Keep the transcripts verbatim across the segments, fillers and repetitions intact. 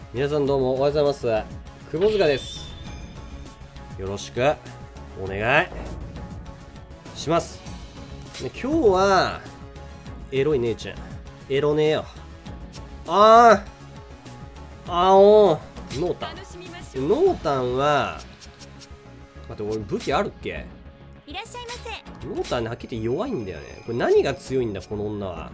皆さんどうもおはようございます。久保塚です。よろしくお願いします。で今日はエロい姉ちゃんエロねえよ。あーあおーノータンノータンは待って俺武器あるっけ。 いらっしゃいませ。 ノータンねはっきり言って弱いんだよね。これ何が強いんだこの女は。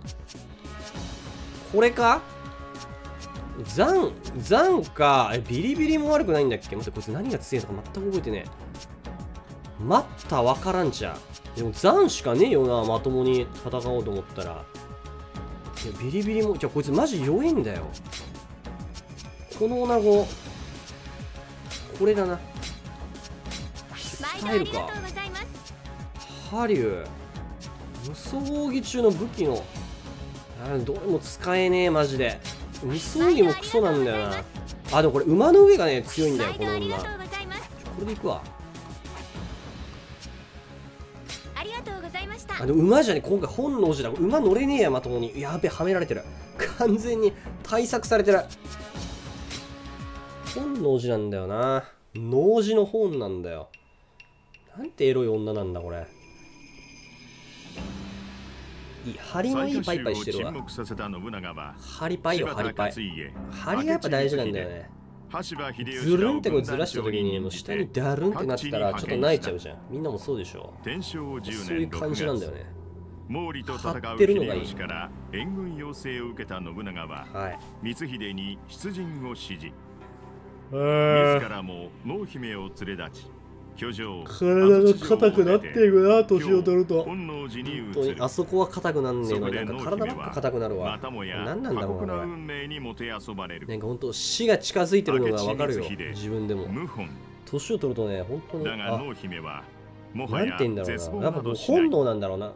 これかザン、ザンか、え、ビリビリも悪くないんだっけ。待って、こいつ何が強いのか全く覚えてねえ。待った、わからんじゃん。でもザンしかねえよな、まともに戦おうと思ったら。いや、ビリビリも、じゃあこいつマジ弱いんだよ。この女子、これだな。使えるか。ハリュー。無双技中の武器の、あどれも使えねえ、マジで。無双技もクソなんだよな。あ、でもこれ馬の上がね強いんだよこの女。これでいくわ。 ありがとうございました。 あの馬じゃね今回本能寺だ。馬乗れねえやまともに。やべえはめられてる。完全に対策されてる。本能寺なんだよな。能寺の本なんだよ。なんてエロい女なんだこれ。いい張りのいいパイパイしてるわ。張りパイよ張りパイ。張りがやっぱ大事なんだよね。ずるんってこれずらした時にもう下にダルンってなったらちょっと泣いちゃうじゃん。みんなもそうでしょ。そういう感じなんだよね。張ってるのがいい。 援軍要請を受けた信長は、はい、光秀に出陣を指示。自らも濃姫を連れ立ち体が硬くなっていくな、年を取ると。本当にあそこは硬くなんねえのになんか体ばっか硬くなるわ。何なんだろうなこれ。なんか本当死が近づいてるのがわかるよ自分でも。年を取るとね本当にあなんて言うんだろうな。やっぱもう本能なんだろうな。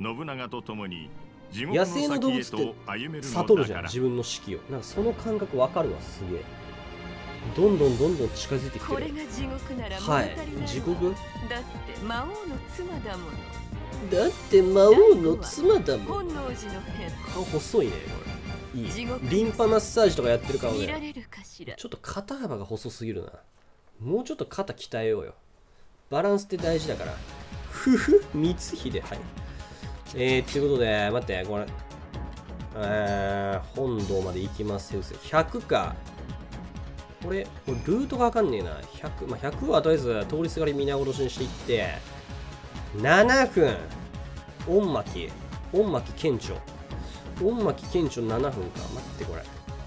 野生の動物って悟るじゃん自分の死期を。なんかその感覚わかるわすげえ。どんどんどんどん近づいてきてる。 これが地獄ならはい地獄。 だって魔王の妻だもの。 だって魔王の妻だもん。 本能寺の変。 顔細いねこれ。いいリンパマッサージとかやってる顔で、ちょっと肩幅が細すぎるな。もうちょっと肩鍛えようよ。バランスって大事だから。ふふ光秀。はいえー、っていうことで待ってこれえー、本堂まで行きますよ。ひゃくかこれ、これルートがわかんねえな。ひゃく、まあ、ひゃくはとりあえず通りすがり皆殺しにしていって、ななふん。御巻、御巻顕著。御巻顕著ななふんか。待ってこれ。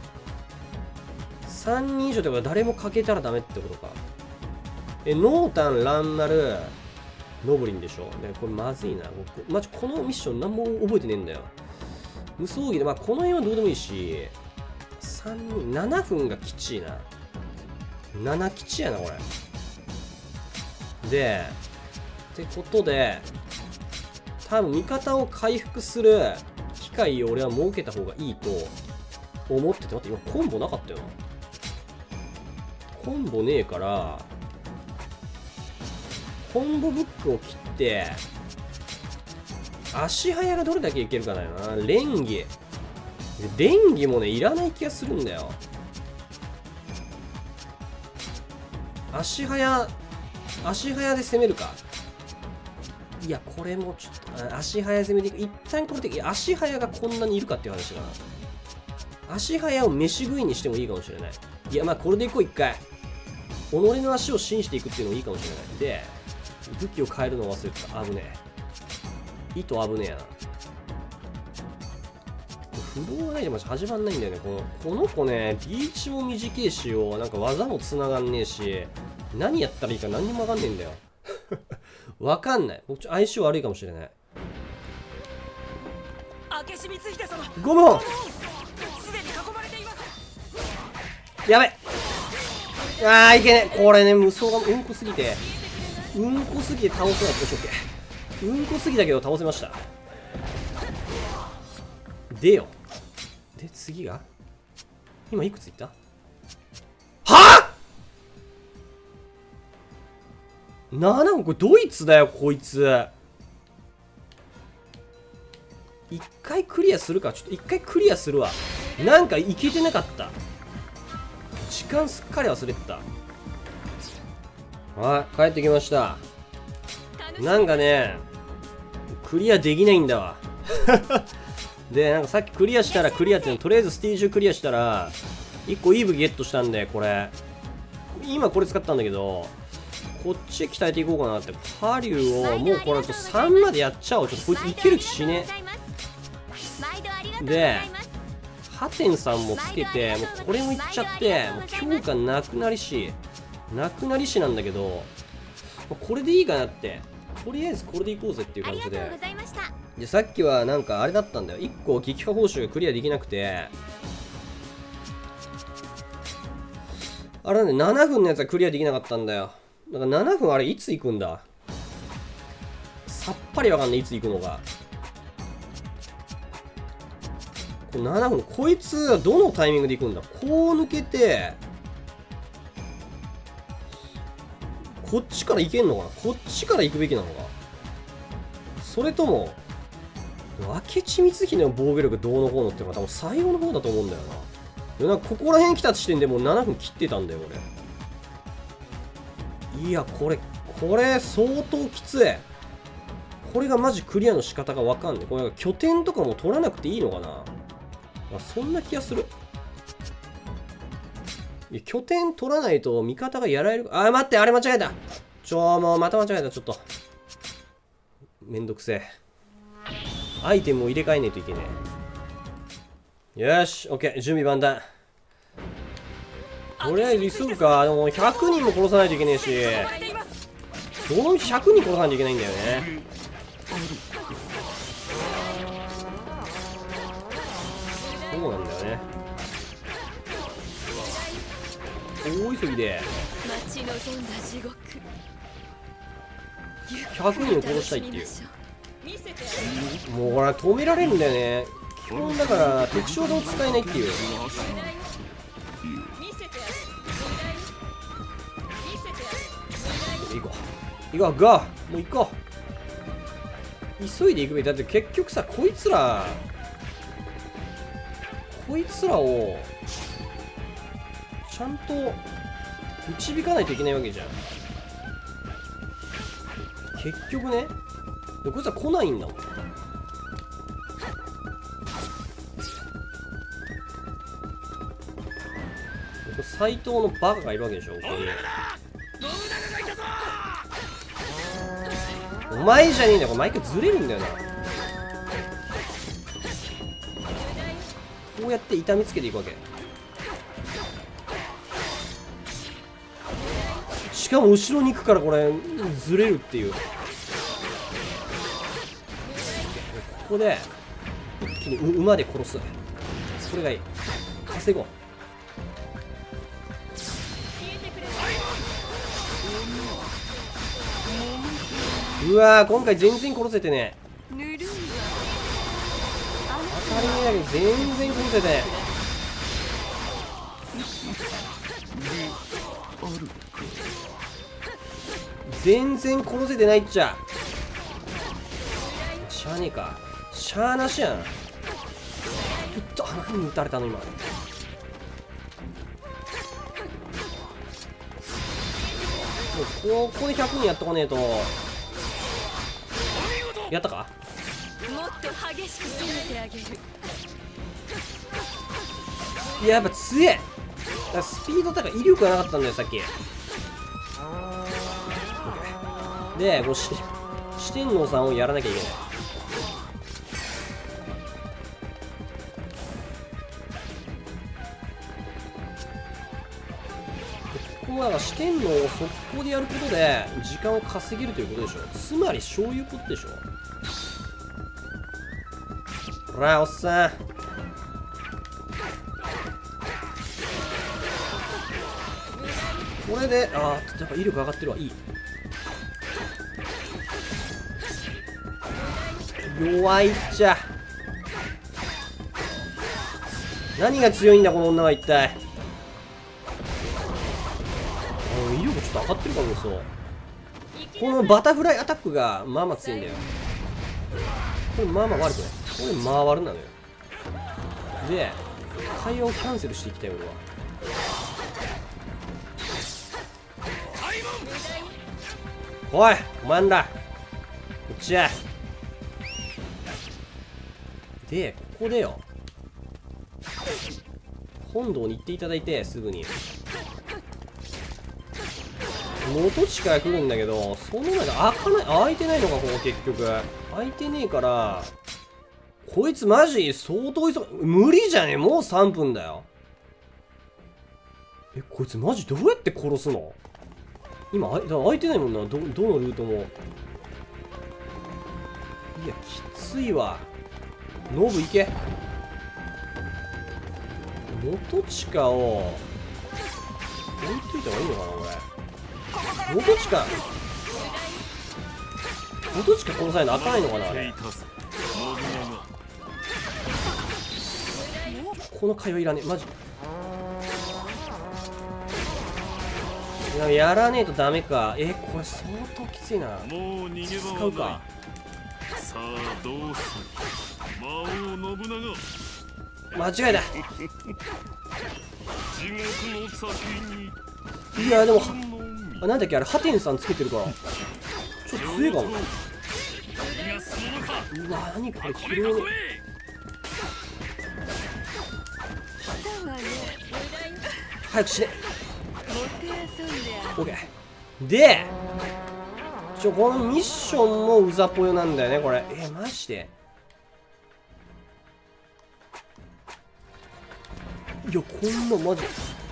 さんにん以上ってことは誰もかけたらダメってことか。え、ノータン、ランナル、ノブリンでしょ。で、これまずいな。マジこのミッション何も覚えてねえんだよ。無双技で、まあこの辺はどうでもいいし、さんにん、ななふんがきちいな。なな吉やなこれでってことで多分味方を回復する機会を俺は設けた方がいいと思ってて。待って今コンボなかったよな。コンボねえからコンボブックを切って足早がどれだけいけるかだよな。連技連技もねいらない気がするんだよ。足早、足早で攻めるか。いや、これもちょっと、足早攻めでいく。一旦これで、足早がこんなにいるかっていう話だな。足早を飯食いにしてもいいかもしれない。いや、まあ、これでいこう、一回。己の足を信じていくっていうのもいいかもしれない。で、武器を変えるの忘れてた。危ねえ。糸危ねえやな。不動がないでマジ始まんないんだよね。この、この子ね、リーチも短いしよ。なんか技も繋がんねえし。何やったらいいか何にもわかんねえんだよ。わかんない。僕ちょ相性悪いかもしれない。ごめんやべあーいけねこれね無双がうんこすぎてうんこすぎて倒せない。よしオッケー。うんこすぎたけど倒せました。でよで次が今いくついったはあななこれドイツだよこいつ。一回クリアするか。ちょっと一回クリアするわ。なんかいけてなかった。 時間すっかり忘れてた。はい、帰ってきました。なんかね、クリアできないんだわ。で、なんかさっきクリアしたら、クリアっていうの、とりあえずステージをクリアしたら、いっこいい武器ゲットしたんで、これ。今これ使ったんだけど、こっち鍛えていこうかなって。パリューを、もうこれとさんまでやっちゃおう。ちょっとこいついける気しね。で、ハテンさんもつけて、もうこれもいっちゃって、もう強化なくなりし、なくなりしなんだけど、これでいいかなって。とりあえずこれでいこうぜっていう感じで。で、さっきはなんかあれだったんだよ。いっこ撃破報酬がクリアできなくて、あれなんでななふんのやつはクリアできなかったんだよ。だからななふんあれいつ行くんだ？さっぱりわかんない、いつ行くのか。これななふん、こいつはどのタイミングで行くんだ？こう抜けて、こっちから行けんのかな？こっちから行くべきなのか？それとも、明智光秀の防御力どうのこうのっていうのが多分最後の方だと思うんだよな。でなんかここら辺来た時点でもうななふん切ってたんだよ、俺。いや、これ、これ相当きつい。これがマジクリアの仕方がわかんない。これ拠点とかも取らなくていいのかな？あ、そんな気がする。いや、拠点取らないと味方がやられる。あ、待って、あれ間違えた。ちょ、もうまた間違えた、ちょっと。めんどくせえ。アイテムを入れ替えないといけねえ。よし、オッケー、準備万端。とりあえず急ぐか。でもひゃくにんも殺さないといけねえし、どのみちひゃくにん殺さないといけないんだよね。そうなんだよね。大急ぎでひゃくにんを殺したいっていう。もうこれ止められるんだよね。基本だから敵将を使えないっていう。行こう行こうゴー、もう行こう。急いで行くべきだって結局さ、こいつらこいつらをちゃんと導かないといけないわけじゃん。結局ね。でこいつは来ないんだもん。斎藤のバカがいるわけでしょ、ここに。お前じゃねえんだよ。これ毎回ずれるんだよな。こうやって痛めつけていくわけ。しかも後ろに行くからこれずれるっていう。ここで一気に馬で殺す。これがいい。稼ごう。うわー、今回全然殺せてね。当たり前だけど全然殺せてね。全然殺せてないっちゃ。しゃあねえか。しゃあなしやん。うっと、何に撃たれたの今。ここでひゃくにんやっとかねえと。やったか。もっと激しく攻めてあげる。いや、やっぱ強え。だスピード高い、威力がなかったんだよさっき。でこうし四天王さんをやらなきゃいけない。ここは四天王を速攻でやることで時間を稼げるということでしょ。つまりそういうことでしょ。ほらおっさん、これで、ああ、やっぱ威力上がってるわ。いい。弱いっちゃ。何が強いんだこの女は一体。威力ちょっと上がってるかも。そう、このバタフライアタックがまあまあ強いんだよ。これまあまあ悪くない。これまあ悪なのよ。で会話をキャンセルしていきたい俺は。 来いお前んだ。こっちや。でここでよ、本堂に行っていただいてすぐに元地から来るんだけど、その中で開かない、開いてないのかここ。結局開いてねえから、こいつマジ相当急ぐ。無理じゃねえ、もうさんぷんだよ。え、こいつマジどうやって殺すの？今あいだ開いてないもんな、どどのルートも。いやきついわ。ノブ行け。元地下を置いといた方がいいのかなこれ。元地下元地下殺さないのあかんのかなあれ。この会話いらねえマジ。いややらねえとダメか。えこれ相当きついな。 もう逃げ場使うか。 さあどうする魔王信長。 間違いだ。 地獄の先に。 いやでもあなんだっけあれハテンさんつけてるからちょっと強いかも。うわ何これきれいに。早く死ね。オッケーでちょこのミッションもうざぽよなんだよねこれ。えマジでいやこんなマジ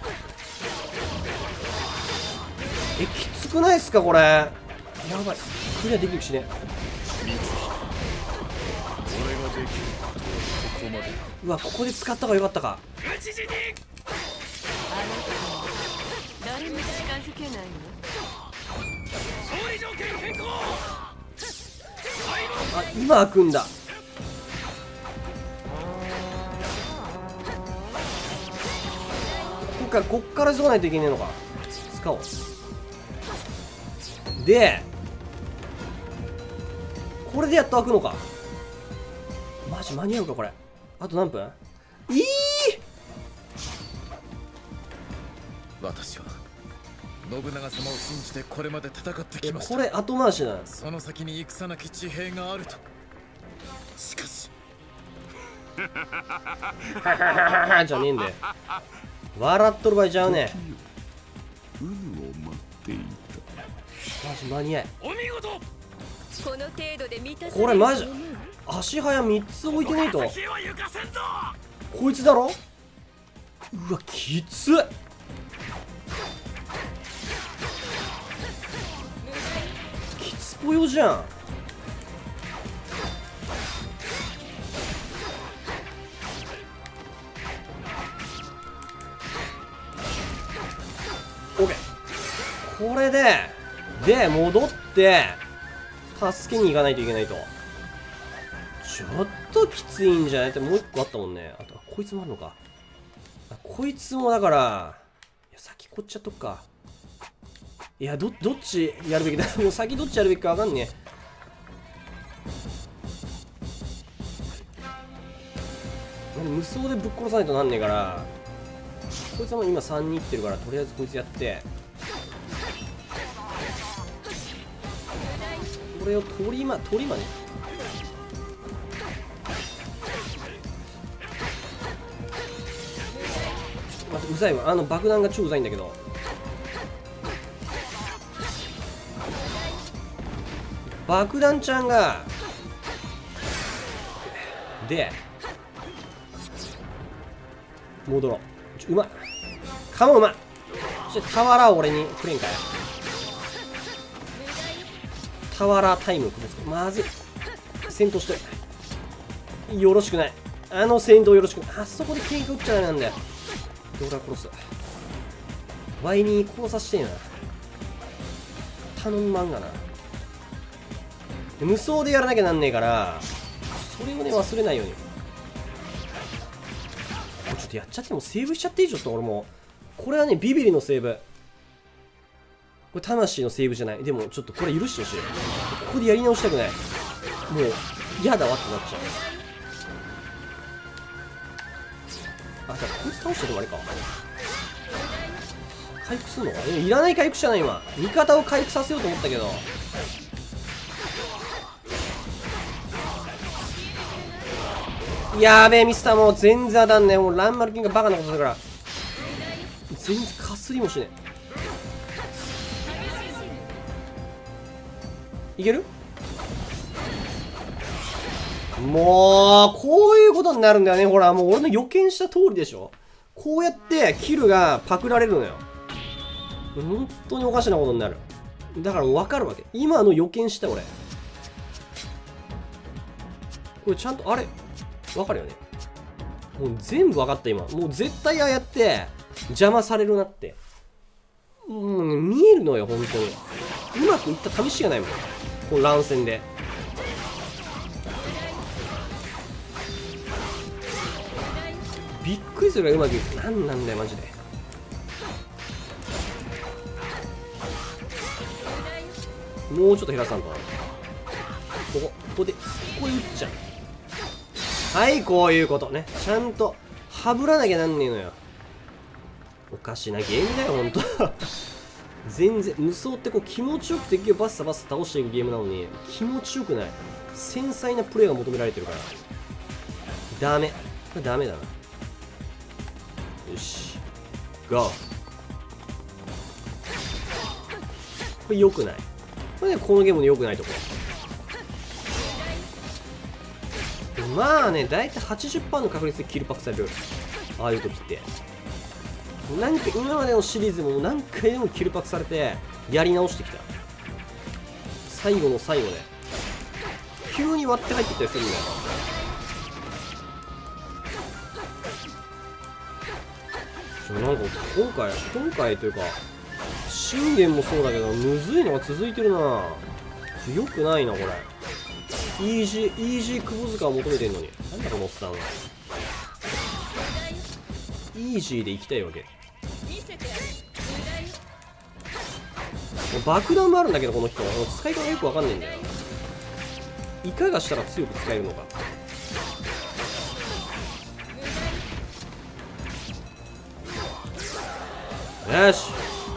えきつくないっすかこれ。やばいクリアできるしね。うわここで使った方がよかったか。 誰も近づけないの。 あ今開くんだ。こっからこっから急がないといけねえのか。使おう。でこれでやっと開くのか。マジ間に合うかこれ。あと何分。いい私は信長様を信じてこれまで戦ってきました。 これ後回しだ。 その先に戦なき地平があると。しかしじゃねえんだよ。笑っとる場合ちゃうね。 運を待っていた。 マジ間に合い。 お見事。この程度で満たされる。 これマジ足早みっつ置いてないと。こいつだろ。うわきつっ。きつぽよじゃん。オッケーこれでで戻って助けに行かないといけないと。ちょっときついんじゃないって。もう一個あったもんね。あとこいつもあるのか。あこいつもだからいや先こっちやっとくか。いや ど, どっちやるべきだもう先どっちやるべきか分かんねえ。無双でぶっ殺さないとなんねえから。こいつはもう今さんにいってるからとりあえずこいつやってこれを鳥ま鳥まで。待ってうざいわ。あの爆弾が超うざいんだけど。爆弾ちゃんがで戻ろう。ちょうまいかもうまい。そして俵を俺にくれんかい。俵タイムまずい。戦闘してよろしくない。あの戦闘よろしくない。あそこで喧嘩打っちゃダメなんだよ。で俺は殺す。ワイに殺させてえな。頼みまんがな。無双でやらなきゃなんねえからそれをね忘れないように。ちょっとやっちゃってもセーブしちゃっていい。ちょっと俺もこれはねビビリのセーブ。これ魂のセーブじゃない。でもちょっとこれ許してほしい。ここでやり直したくない。もう嫌だわってなっちゃう。あじゃあこいつ倒しててもあれか。回復するのか。いらない回復じゃない今。味方を回復させようと思ったけどやべえ、ミスターもう全然当たんねえ。もうランマルキンがバカなことするから全然かすりもしねえ。いける？もうこういうことになるんだよね。ほらもう俺の予見した通りでしょ。こうやってキルがパクられるのよ。本当におかしなことになる。だから分かるわけ。今の予見した俺。これちゃんとあれ分かるよね。もう全部分かった今。もう絶対ああやって邪魔されるなって。もう、ね、見えるのよ本当に。うまくいった試しがないもん。この乱戦で。びっくりするぐらいうまくいく。なんなんだよマジで。もうちょっと減らさんとな。ここここでここで打っちゃう。はい、こういうことね。ちゃんとはぶらなきゃなんねえのよ。おかしなゲームだよほんと全然無双ってこう気持ちよく敵をバッサバッサ倒していくゲームなのに気持ちよくない。繊細なプレーが求められてるからダメ。これダメだな。よしゴー。これ良くない。これね、このゲームの良くないところ。まあね、だいたい はちじゅっパーセント の確率でキルパクされる。ああいう時ってなんか今までのシリーズも何回でもキルパクされてやり直してきた。最後の最後で急に割って入ってきたりするんだよ。なんか今回今回というか信玄もそうだけどむずいのが続いてるな。よくないなこれ。イージーイージー窪塚を求めてんのになんだこのおっさんは。イージーで行きたいわけ。爆弾もあるんだけどこの人使い方よくわかんないんだよ。いかがしたら強く使えるのか。よし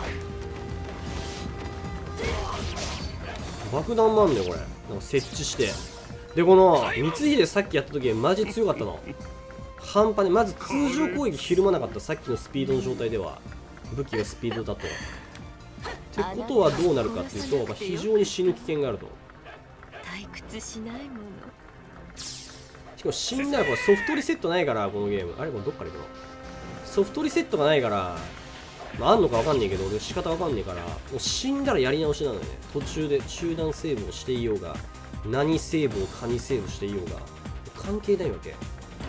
爆弾もあんだよこれ。なんか設置してでこの光秀さっきやった時マジ強かったの。半端ね。まず通常攻撃ひるまなかった。さっきのスピードの状態では武器がスピードだと。ってことはどうなるかっていうと、まあ、非常に死ぬ危険があると。 退屈しないもの。 しかも死んだらこれソフトリセットないからこのゲーム。あれこれどっから行くの。ソフトリセットがないから、まあ、あんのかわかんないけど俺仕方わかんないからもう死んだらやり直しなのよね。途中で中断セーブをしていようが何セーブをカニセーブしていようが関係ないわけ。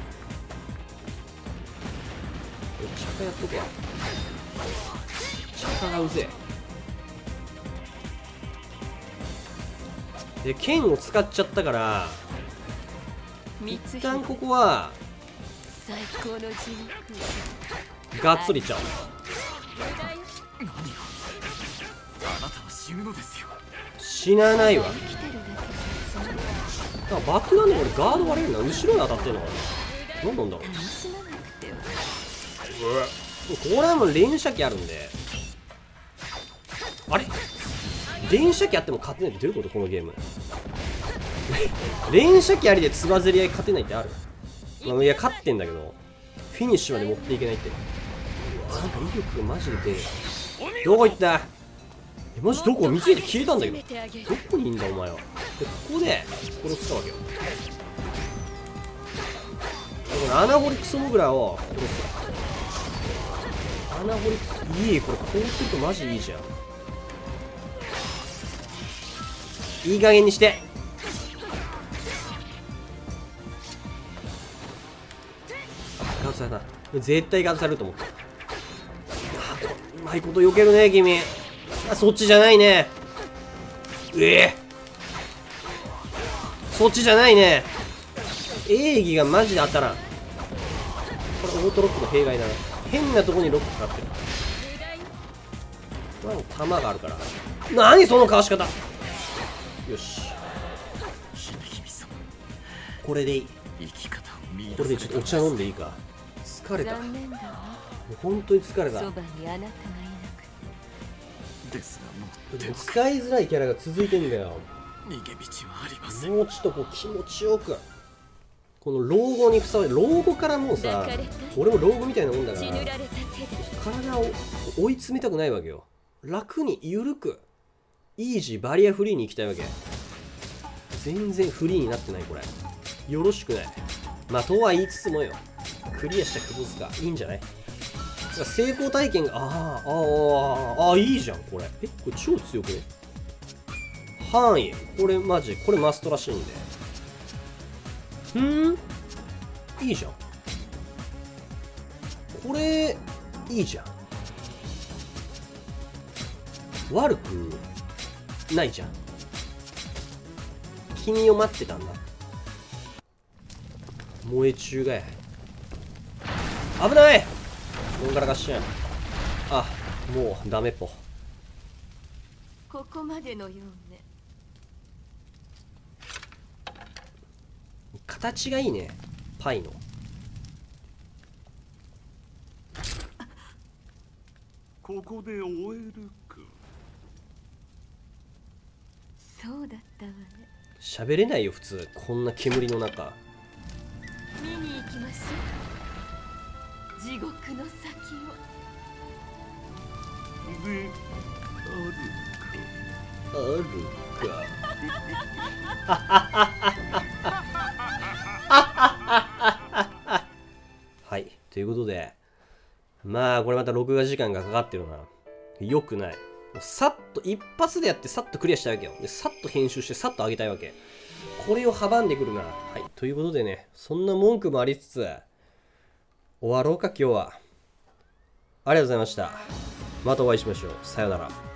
チャカやっとくわ。チャカがうぜえ。で剣を使っちゃったから一旦ここは最高の地獄がっつりいっちゃう。 何があなたは死ぬのですよ。 死なないわ。 生きてるだけだから爆弾で俺ガード割れるな。後ろに当たってんのかな。何なんだろう。 楽しまなくては。 これはもう連射機あるんで。あれ連射機あっても勝てないってどういうことこのゲーム連射機ありでつばぜり合い勝てないってある。まあ、いや勝ってんだけどフィニッシュまで持っていけないって。なんか威力がマジで出る。どこ行った。えマジどこ見ついて消えたんだけど。どこにいんだお前は。でここでこれを使うわけよ。このアナホリクソモグラを殺す。アナホリクソいい。これこうするとマジいいじゃん。いい加減にして。ガードされた。絶対ガードされると思った。うまいこと避けるね君。あそっちじゃないね。ええそっちじゃないね。泳技がマジで当たらん。これオートロックの弊害だな。変なとこにロックかかってる。まあ弾があるから。何そのかわし方。よしこれでいい。これでちょっとお茶飲んでいいか。疲れた。 残念だわ。 本当に疲れた。 そばにあなたがいなくて。 ですがもう使いづらいキャラが続いてんだよ。 逃げ道はありません。 もうちょっとこう気持ちよくここの老後にふさわしい。老後からもうさ、俺も老後みたいなもんだから、体を追い詰めたくないわけよ。楽に緩くイージーバリアフリーに行きたいわけ。全然フリーになってないこれ。よろしくない。まあとは言いつつもよ、クリアしたクボスがいいんじゃない。成功体験が、あーあーあーあーいいじゃんこれ。えこれ超強くね。範囲これマジこれマストらしいんで、ふーんいいじゃんこれ。いいじゃん、悪くないじゃん。君を待ってたんだ。燃え中がや危ない。どんがらがしやん。あもうダメっぽ。 ここまでのようね。 形がいいねパイの。 ここで終えるか。 そうだったわね。 喋れないよ普通こんな煙の中。 見に行きましょう、地獄の先を。 であるかはい、ということで、まあこれまた録画時間がかかってるな。よくない。さっと一発でやってさっとクリアしたいわけよ。でさっと編集してさっと上げたいわけ。これを阻んでくるな。はい、ということでね、そんな文句もありつつ終わろうか今日は。ありがとうございました。またお会いしましょう。さようなら。